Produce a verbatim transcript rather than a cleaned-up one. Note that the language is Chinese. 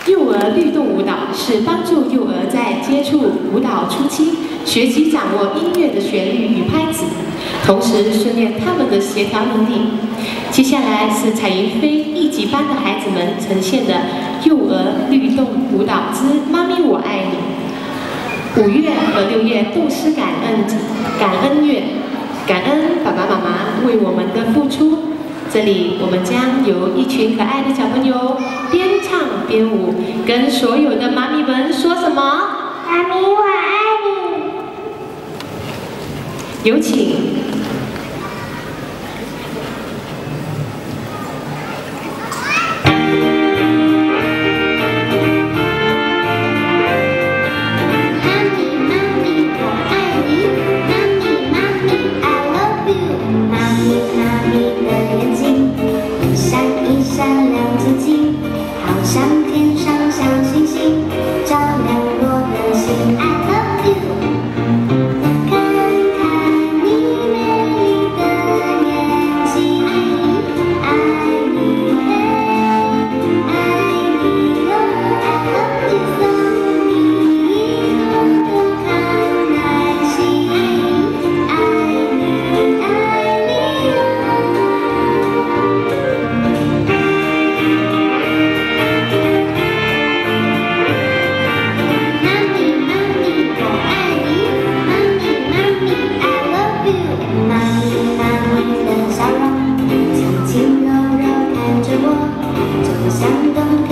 幼儿律动舞蹈是帮助幼儿在接触舞蹈初期，学习掌握音乐的旋律与拍子，同时训练他们的协调能力。接下来是彩云飞一级班的孩子们呈现的幼儿律动舞蹈之《妈咪我爱你》。五月和六月都是感恩感恩月，感恩爸爸妈妈为我们的付出。 这里我们将有一群可爱的小朋友边唱边舞，跟所有的妈咪们说什么？ 妈咪我爱你。 有请。 像天上小星星，照亮我的心。I love you。看看你美丽的眼睛，爱你嘿，爱你哟。I love you， 送你一朵朵康乃馨，爱你爱你哟。 想动。